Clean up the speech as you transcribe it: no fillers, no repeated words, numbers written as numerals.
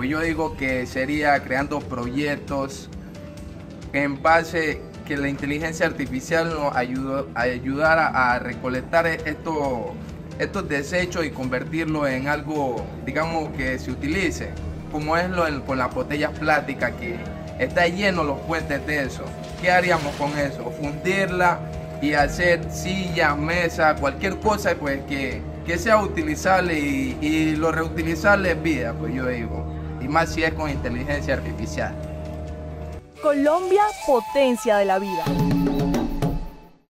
Pues yo digo que sería creando proyectos en base que la inteligencia artificial nos ayudara a recolectar estos desechos y convertirlos en algo, digamos, que se utilice, como es con las botellas plásticas, que está lleno los puentes de eso. ¿Qué haríamos con eso? Fundirla y hacer sillas, mesas, cualquier cosa pues que sea utilizable, y lo reutilizable es vida, pues yo digo, y más si es con inteligencia artificial. Colombia, potencia de la vida.